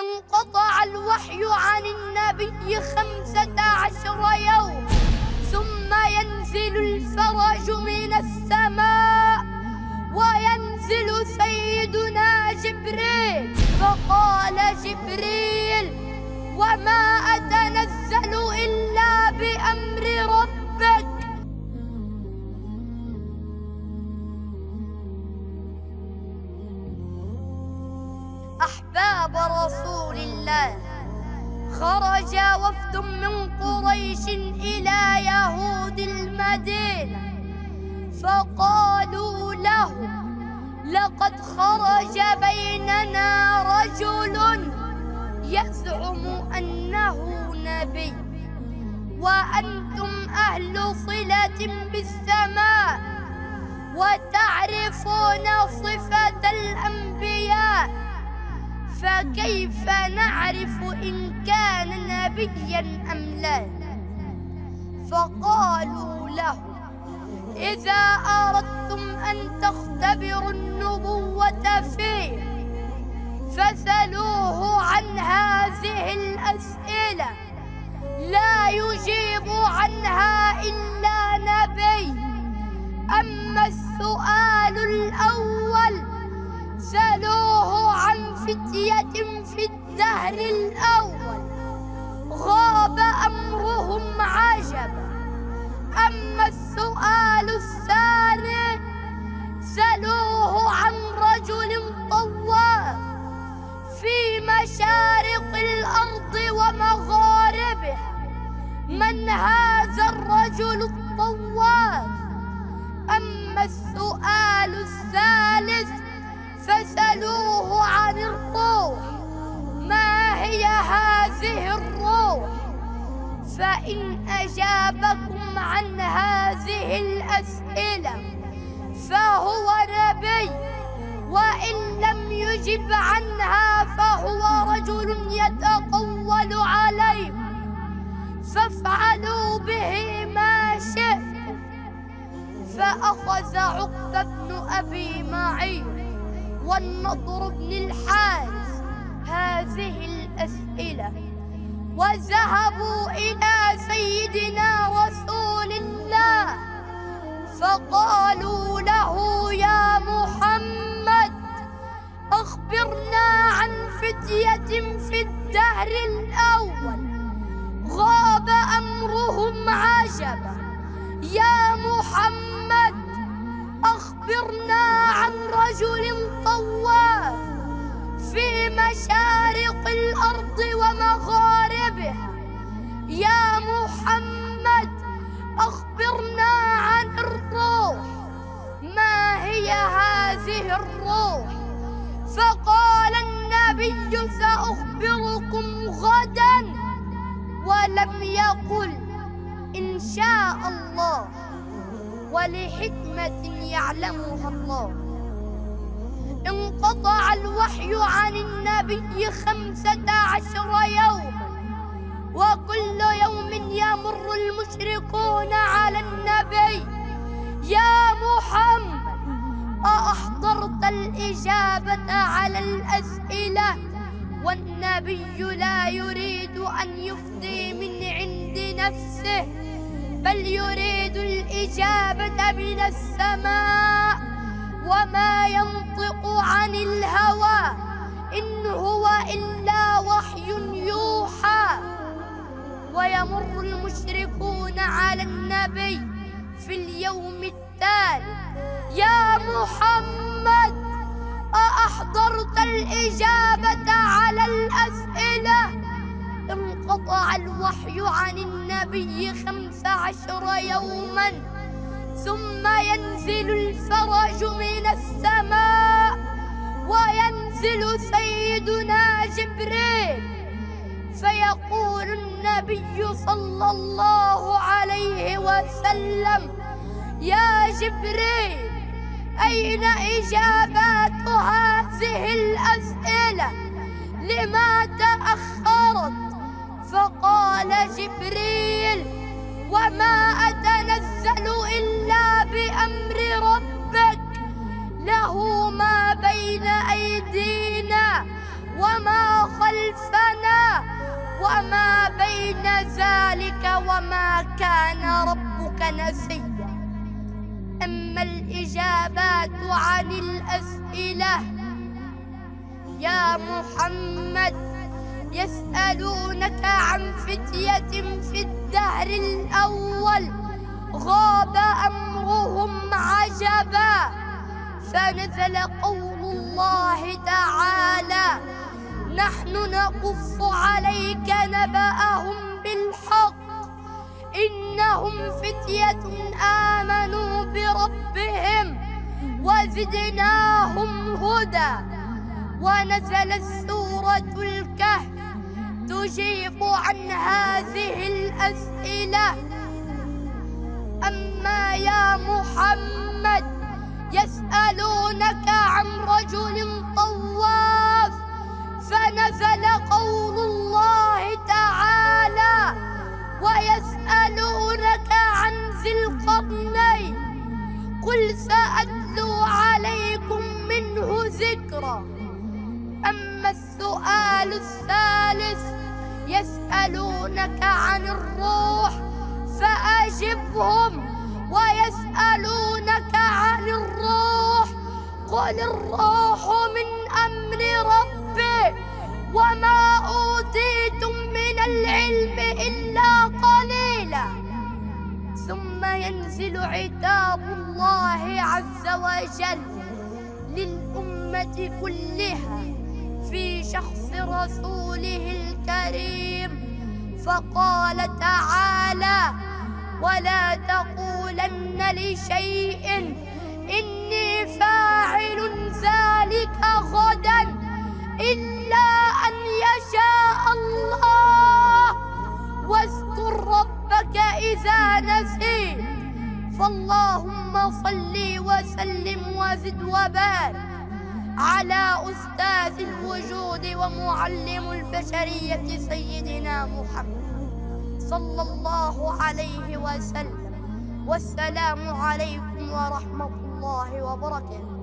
انقطع الوحي عن النبي 15 يوم، ثم ينزل الفرج من السماء وينزل سيدنا جبريل، فقال جبريل: وما أتنزل إلا بأمر ربك. أحباب رسول الله، خرج وفد من قريش إلى يهود المدينة، فقالوا له: لقد خرج بيننا رجل يزعم أنه نبي، وأنتم أهل صلة بالسماء وتعرفون صفة الأنبياء، فكيف نعرف إن كان نبيا أم لا؟ فقالوا له: إذا أردتم أن تختبروا النبوة فيه فسألوه عن هذه الأسئلة، لا يجيب عنها إلا نبي. أما السؤال الأول سألوه عن فتية في الدهر الأول غاب أمرهم عجبا. أما السؤال الثاني سألوه عن رجل طواف في مشارق الأرض ومغاربها، من هذا الرجل الطواف؟ أما السؤال الثالث فسألوه عن الروح، ما هي هذه الروح؟ فإن أجابكم عن هذه الأسئلة فهو نبي، وإن لم يجب عنها فهو رجل يتقول عليكم، فافعلوا به ما شئتم. فأخذ عقبة بن أبي معيط والنضر بن الحارث هذه الأسئلة، وذهبوا إلى سيدنا رسول الله، فقالوا له: يا محمد، أخبرنا عن فتية في الدهر الأول غاب أمرهم عجبا. يا محمد، أخبرنا عن رجل طواف في مشارق الأرض ومغاربها. يا محمد، أخبرنا عن الروح، ما هي هذه الروح؟ فقال النبي: سأخبركم غدا، ولم يقل إن شاء الله، ولحكمة يعلمها الله. انقطع الوحي عن النبي 15 يوما، وكل يوم يمر المشركون على النبي: يا محمد، أأحضرت الإجابة على الأسئلة؟ والنبي لا يريد أن يفتي من عند نفسه، بل يريد الإجابة من السماء، وما ينطق عن الهوى إن هو إلا وحي يوحى. ويمر المشركون على النبي في اليوم التالي: يا محمد، أأحضرت الإجابة على الأسئلة؟ انقطع الوحي عن النبي 15 يوما، ثم ينزل الفرج من السماء وينزل سيدنا جبريل، فيقول النبي صلى الله عليه وسلم: يا جبريل، أين إجابات هذه الأسئلة؟ لما تأخرت؟ فقال جبريل: وما أتنزل إلا بأمر ربك، له ما بين أيدينا وما خلفنا وما بين ذلك وما كان ربك نسيا. أما الإجابات عن الأسئلة يا محمد، يسألونك عن فتية في الدهر الأول غاب أمرهم عجبا، فنزل قول الله تعالى: نحن نقص عليك نبأهم بالحق إنهم فتية آمنوا بربهم وزدناهم هدى. ونزلت سورة الكهف تجيب عن هذه الأسئلة. أما يا محمد، يسألونك عن رجل طواف، فنزل قول الله تعالى: ويسألونك عن ذي القرنين قل سأتلو عليكم منه ذكرا. أما السؤال الثالث، يسألونك عن الروح، فأجبهم ويسألونك عن الروح قل الروح من أمر ربي وما أوتيتم من العلم إلا قليلا. ثم ينزل عتاب الله عز وجل للأمة كلها في شخص رسوله الكريم، فقال تعالى: ولا تقولن لشيء إني فاعل ذلك غدا إلا أن يشاء الله، واذكر ربك إذا نسيت. فاللهم صل وسلم وزد وبارك على أستاذ الوجود ومعلم البشرية سيدنا محمد صلى الله عليه وسلم. والسلام عليكم ورحمة الله وبركاته.